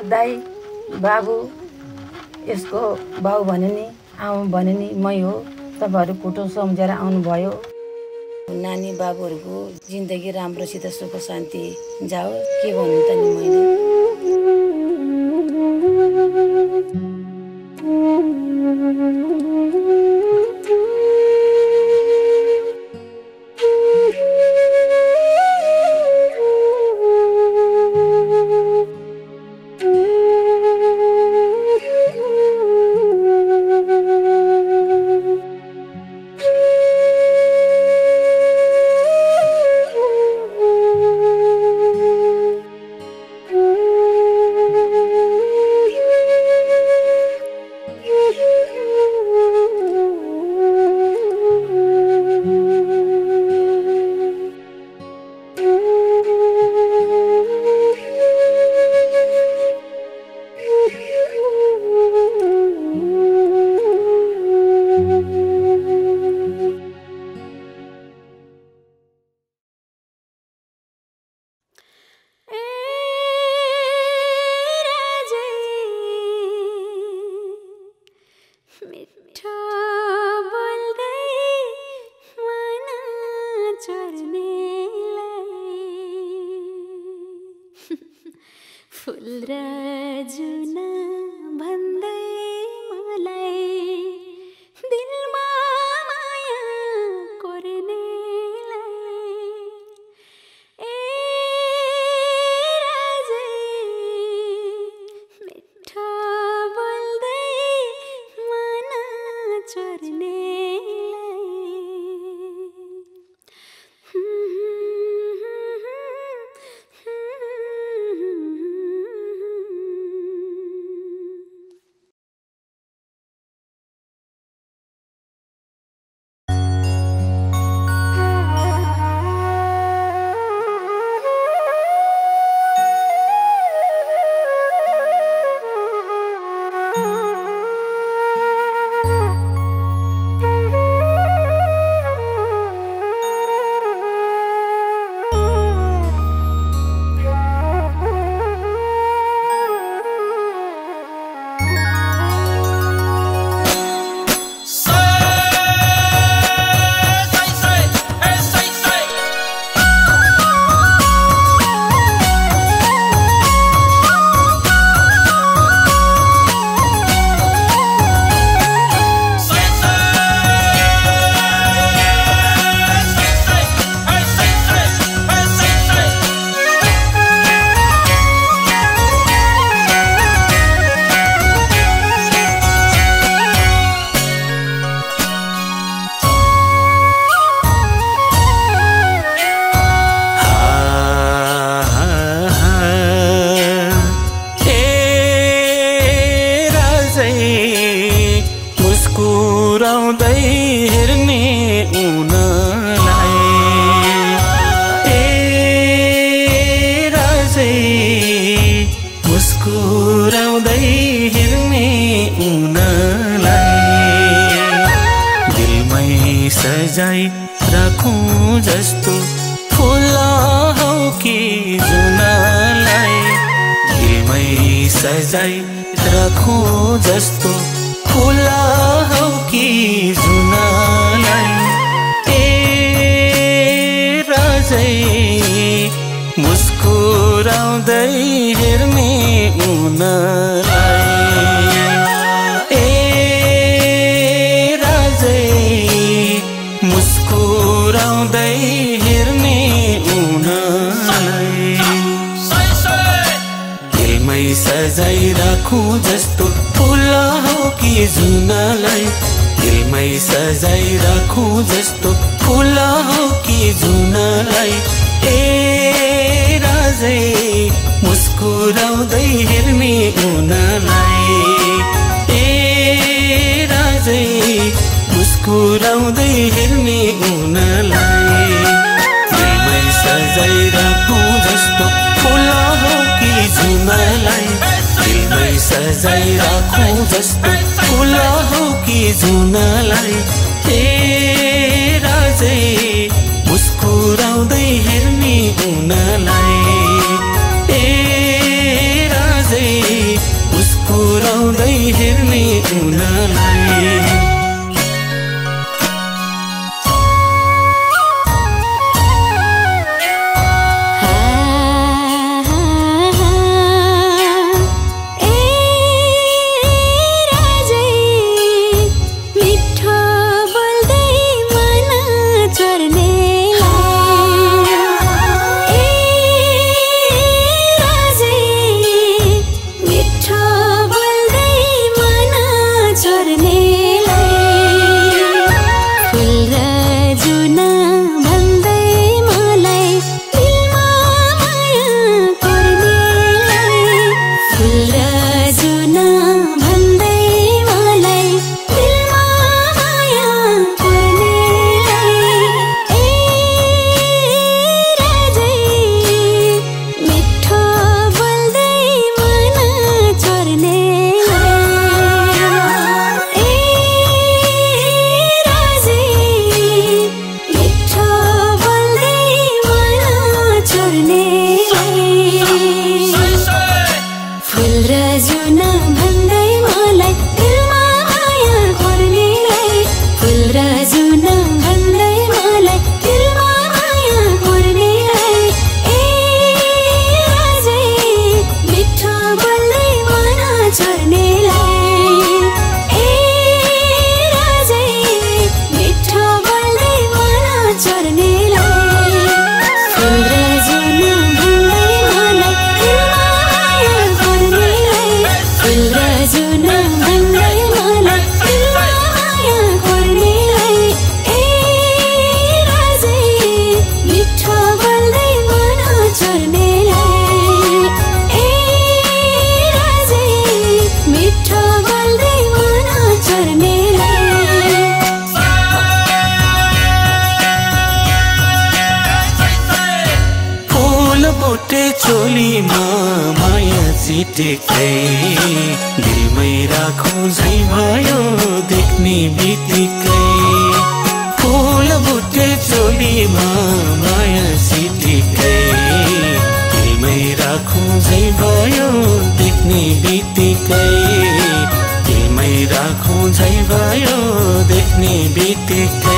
दाई बाबु यसको बाउ भने नि आउँ भने नि मै हो, तपाईँहरू कुटो सम्झेर आउनुभयो। नानी बाबुहरूको जिन्दगी राम्रोसित सुख शान्ति जाओस्, के भन्नु त नि मैले। सजाई राखूं जस्तो फुला हो कि जुनालाई, दिलमै सजाई राखूं जस्तो फुला हो कि जुनालाई। ए राजै मुस्कुराउँदै हेर्ने उनलाई, मुस्कुराउँदै हेर्ने उनलाई। दिलमै सजाई राखूं जस्तो फुला हो कि जुनालाई, दिलमै सजाई राखूं जस्तो फुला हो कि जुनालाई। ए राजै मुस्कुराउँदै हेर्ने उनलाई, ए राजै मुस्कुराउँदै हेर्ने उनलाई। दिलमै सजाई राखूं जस्तो फुला हो कि जुनालाई, दिलमै सजाई राखूं जस्तो फुला हो कि जुनालाई। ए राजै मुस्कुराउँदै हेर्ने उनलाई, ए राजै सम्झाउँदै हेर्ने उनलाई चोलीमा माया चिटेकै दिलमै राखौँ झै भयो देख्ने बित्तिकै फुल बुटे चोलीमा माया चिटेकै दिलमै राखौँ झै भयो देख्ने बित्तिकै दिलमै राखौँ झै भयो देख्ने बित्तिकै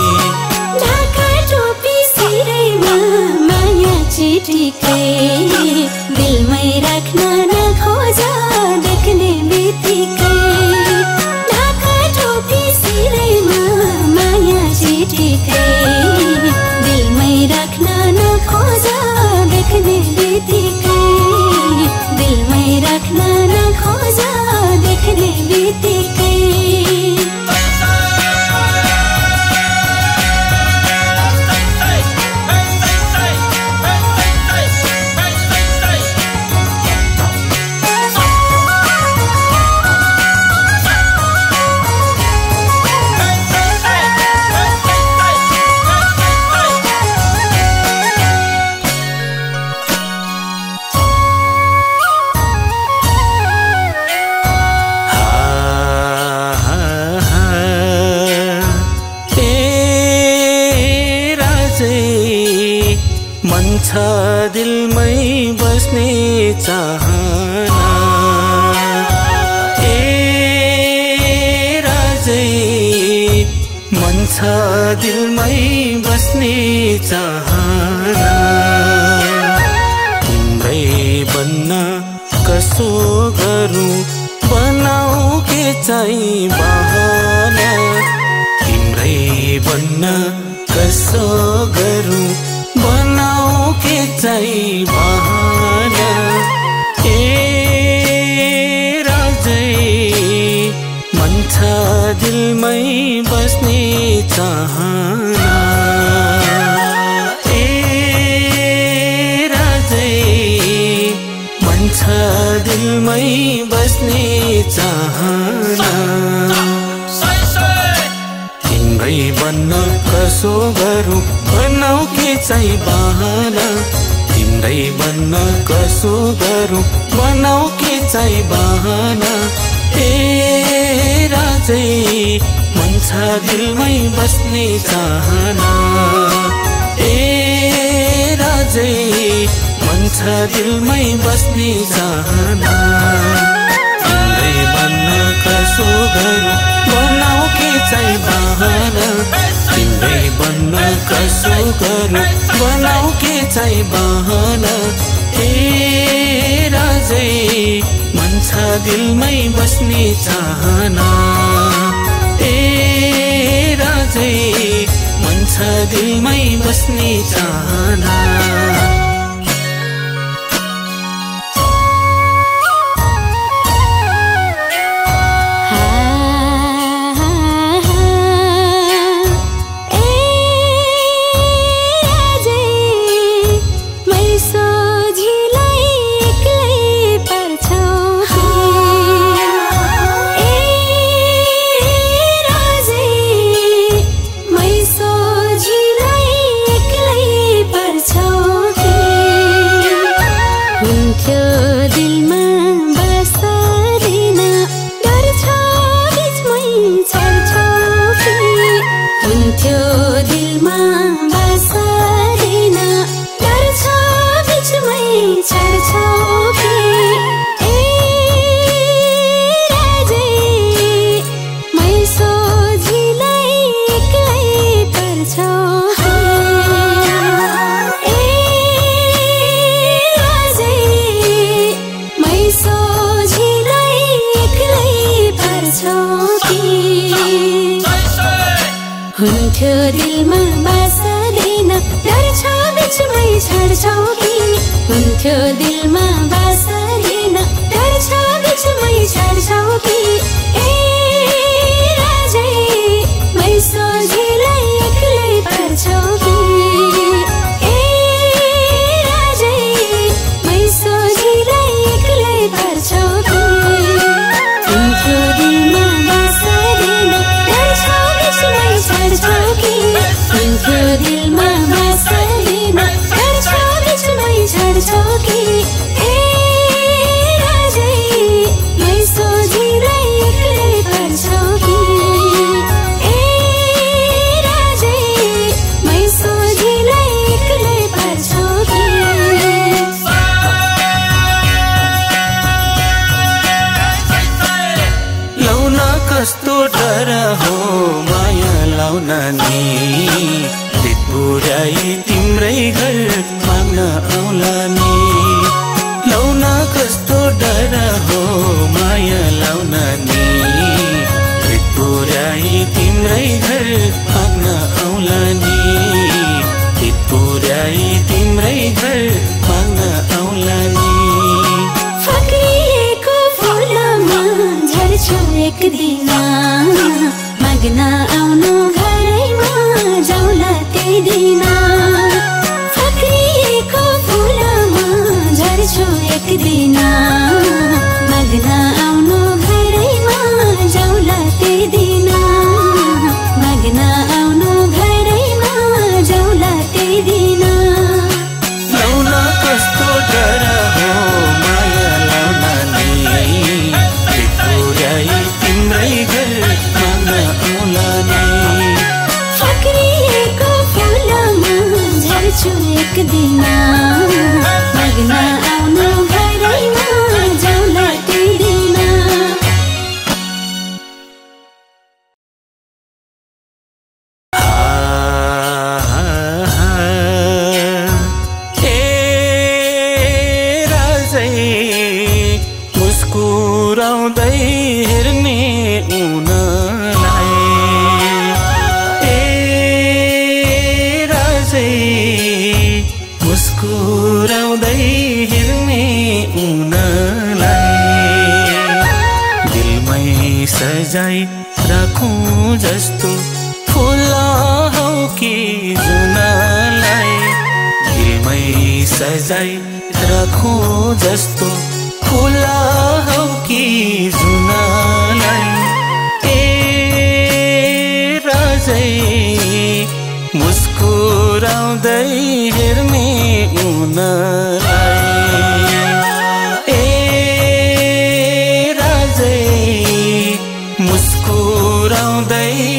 चिटिकै दिलमै राख्न नखोज देख्ने बित्तिकै ढाका टोपी सिरैमा माया चिटिकै दिलमै राख्न नखोज देख्ने बित्तिकै दिलमै राख्न नखोज देख्ने बित्तिकै मन छ दिलमै बस्ने चाहना ए राजै मन छ दिलमै बस्ने चाहना तिम्रै बन्न कसो गरौँ बनाऊ के चाहिँ बहाना तिम्रै बन्न कसो गरौँ बनाऊ के चाहिँ बहाना ए राजै मन छ दिलमै बस्ने चाहना ए राजै मन छ दिलमै बस्ने चाहना तिम्रै बन्न कसो गरौँ बनाऊ के चाहिँ बहाना तिम्रै बन्न कसो गरौँ बनाऊ के चाहिँ बहाना ए राजै मन छ दिलमै बस्ने चाहना ए राजै मन छ दिलमै बस्ने चाहना तिम्रै गरौँ बनाऊ के चाहिँ बहाना ए राजै मन छ दिलमै बस्ने चाहना ए राजै मन छ दिलमै बस्ने चाहना हुन्थ्यो दिलमा बाँच्दैन डर छ बिचमै छाड्छौ कि हुन्थ्यो दिलमा बाँच्दैन डर छ बिचमै छाड्छौ कि ए राजै मै सोझिलाई एक्लै पार्छौ कि ए राजै मै सोझिलाई एक्लै पार्छौ कि हुन्थ्यो दिलमा बाँच्दैन डर छ बिचमै छाड्छौ कि हुन्थ्यो दिलमा बाँच्दैन डर छ बिचमै छाड्छौ कि ए राजै मै सोझिलाई एक्लै पार्छौ कि ए राजै मै सोझिलाई एक्लै पार्छौ कि लाउन कस्तो डर हो माया लाउन नि दित पुर्याई तिम्रै घर माग्न आउला नि लाउन कस्तो डर हो माया लाउन नि दित पुर्याई तिम्रै घर माग्न आउला नि दित पुर्याई तिम्रै घर माग्न आउला नि फक्रिएको फुलमा झर्छु एक दिन माग्न आउनु घरैमा जाउला त्यही दिन फक्रिएको फुलमा झर्छु एक दिन माग्न आउनु घरैमा जाउला त्यही दिन माग्न आउनु घरैमा जाउला त्यही दिन लाउन कस्तो डर हो माया लाउन नि दित पुर्याई तिम्रै घर माग्न आउला नि फक्रिएको फुलमा झर्छु एक दिन माग्न आउनु घरैमा जाउला त्यही दिन ए राजै मुस्कुराउँदै हेर्ने उनलाई ए राजै मुस्कुराउँदै हेर्ने उनलाई दिलमै सजाई राखौँ जस्तो फुल हौ कि जुनलाई दिलमै सजाई राखौँ जस्तो फुल हौ कि जुनलाई ए राजै मुस्कुराउँदै हेर्ने उनलाई ए राजै मुस्कुराउँदै